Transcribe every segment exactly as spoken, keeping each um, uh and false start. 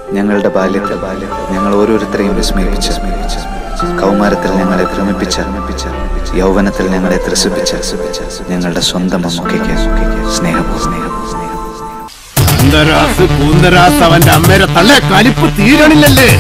ഞങ്ങളുടെ ബാല്യത്തിൽ ഞങ്ങൾ ഓരോരുത്തരെയും വിസ്മയിപ്പിച്ച് കൗമാരത്തിൽ ഞങ്ങളെ ഭ്രമിപ്പിച്ച യൗവനത്തിൽ ഞങ്ങളെ ത്രസിപ്പിച്ച ഞങ്ങളുടെ സ്വന്തം മമ്മൂക്കയ്ക്ക് സ്നേഹപൂർവ്വം അവന്റെ അമ്മയുടെ തള്ള കലിപ്പ് തീരണില്ലല്ലേ?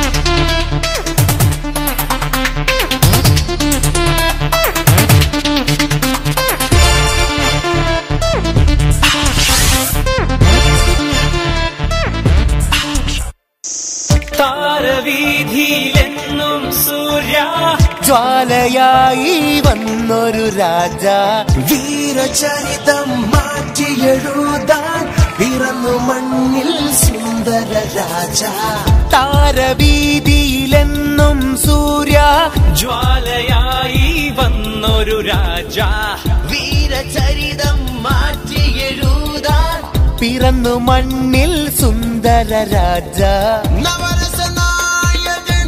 താരവീഥിയിലെന്നും സൂര്യ ജ്വാലയായി വന്നൊരു രാജ, വീരചരിതം മാറ്റിയെഴുതാൻ പിറന്നു മണ്ണിൽ സുന്ദര രാജ. താരവീഥിയിലെന്നും സൂര്യ ജ്വാലയായി വന്നൊരു രാജ, വീരചരിതം മാറ്റിയെഴുതാൻ പിറന്നു മണ്ണിൽ സുന്ദര രാജ. നവരസ നായകൻ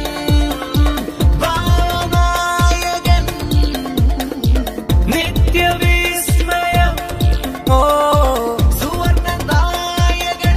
ഭാവനായകൻ നിത്യവിസ്മയം ഓ സുവർണ നായകൻ,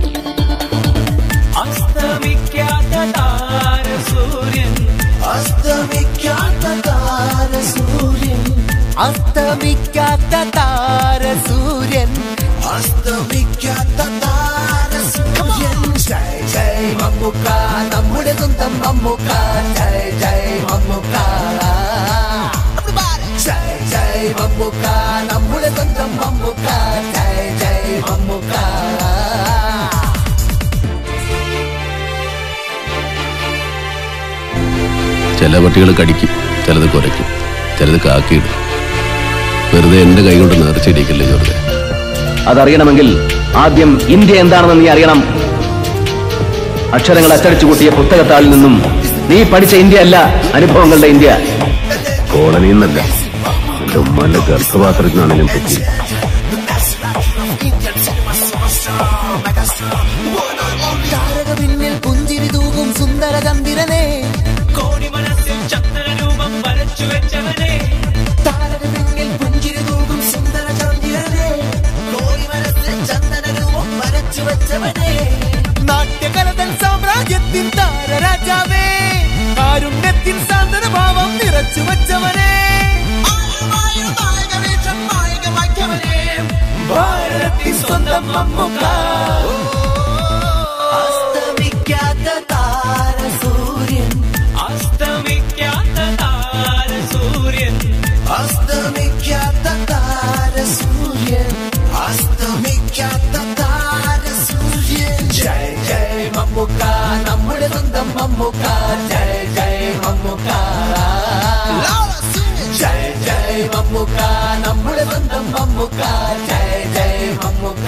അസ്തമിക്കാത്ത താരസൂര്യൻ അസ്തമിക്കാത്ത താരസൂര്യൻ അസ്തമിക്കാത്ത താരസൂര്യൻ അസ്തമിക്കാത്ത താരസൂര്യൻ. ജയ് ജയ് മമ്മൂക്ക, നമ്മുടെ സ്വന്തം മമ്മൂക്ക. ജയ് ജയ് മമ്മൂക്ക, ജയ് ജയ് മമ്മൂക്ക, നമ്മുടെ സ്വന്തം മമ്മൂക്ക. ജയ് ജയ് മമ്മൂക്ക. ചില പട്ടികൾ കടിക്കും, ചിലത് കുരയ്ക്കും, ചിലത് കാക്കിയിടും. വെറുതെ എന്റെ കൈ കൊണ്ട് നേർച്ചയിടിക്കല്ലേ ചെറുതെ. അതറിയണമെങ്കിൽ ആദ്യം ഇന്ത്യ എന്താണെന്ന് നീ അറിയണം. അക്ഷരങ്ങൾ അച്ചടിച്ചു കൂട്ടിയ പുസ്തകത്താളിൽ നിന്നും നീ പഠിച്ച ഇന്ത്യ അല്ല അനുഭവങ്ങളുടെ ഇന്ത്യ. കോളനി എന്നല്ല, എന്റെ ഉമ്മാന്റെ ഗർഭപാത്രത്തിനാണ് ഞാൻ പറ്റി. താരക പിന്നിൽ പുഞ്ചിരി തൂകും സുന്ദര ചന്ദ്രനെ, കോടി മനസ്സിൽ ചന്ദ്രരൂപം വരച്ചു വെച്ചവനെ. താരക പിന്നിൽ പുഞ്ചിരി തൂകും സുന്ദര ചന്ദ്രനെ, കോടി മനസ്സിൽ ചന്ദനരൂപം വരച്ചു വെച്ചവനെ. നാട്യകലതൻ സാമ്രാജ്യത്തിൻ താരരാജാവേ, കാരുണ്യത്തിൻ സാന്ത്വനഭാവം നിറച്ചു വെച്ചവനെ. ഭാരതത്തിൻ സ്വന്തം മമ്മൂക്ക. അസ്തമിക്കാത്ത താരസൂര്യൻ അസ്തമിക്കാത്ത താരസൂര്യൻ അസ്തമിക്കാത്ത താരസൂര്യൻ അസ്തമിക്കാത്ത താരസൂര്യൻ. ജയ് ജയ് മമ്മൂക്ക, നമ്മുടെ സ്വന്തം മമ്മൂക്ക. ജയ് ജയ് മമ്മൂക്ക, ജയ് ജയ് മമ്മൂക്ക, നമ്മുടെ സ്വന്തം മമ്മൂക്ക. ജയ് ജയ് മമ്മൂക്ക.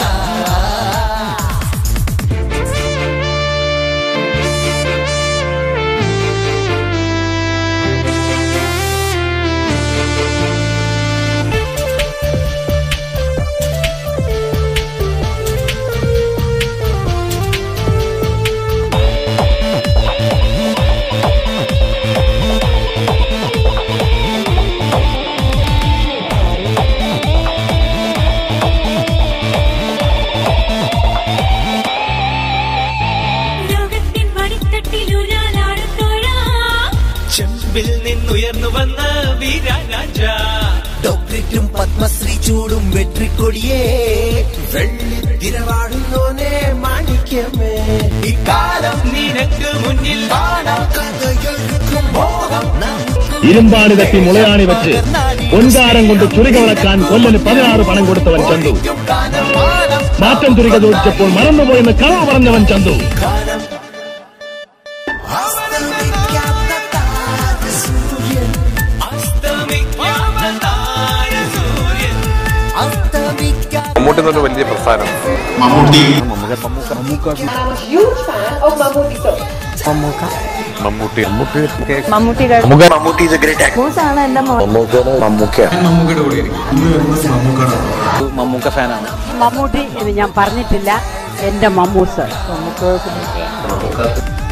ചെമ്പിൽ നിന്നുയർന്നു വന്ന വീരരാജ, ഡോക്ടറേറ്റും പത്മശ്രീ ചൂടും വെട്രിക്കൊടിയേ, വെള്ളിത്തിരവാടുന്നോനെ മാണിക്യമേ. ഇക്കാലം നിനക്ക് മുന്നിൽ കാണാം കഥയൊഴുക്കും മോഹം. ഇരുമ്പാണി തട്ടി മുളയാണി വെച്ച് പൊൻകാരം കൊണ്ട് ചുരിക വളക്കാൻ കൊല്ലന് പതിനാറ് പണം കൊടുത്തവൻ ചന്തു. മാറ്റം ചുരിക ചോദിച്ചപ്പോൾ മറന്നുപോയെന്ന് കളവ് പറഞ്ഞവൻ ചന്തു. അസ്തമിക്കാത്ത താരസൂര്യൻ അസ്തമിക്കാത്ത താരസൂര്യൻ അസ്തമിക്കാത്ത. മമ്മൂട്ടി എന്നൊരു വലിയ പ്രസ്ഥാനം. Mammootty Mammukka Mammukka Mammukka Mammootty Mammootty Mammootty Mammootty is a great actor. മൂസാണ് എന്റെ മമ്മൂക്ക മമ്മൂക്ക മമ്മൂക്കയുടെ കൂടെ മമ്മൂക്ക ഫാനാണ്. മമ്മൂട്ടി എന്ന് ഞാൻ പറഞ്ഞിട്ടില്ല, എന്റെ മമ്മൂസ്. മമ്മൂക്ക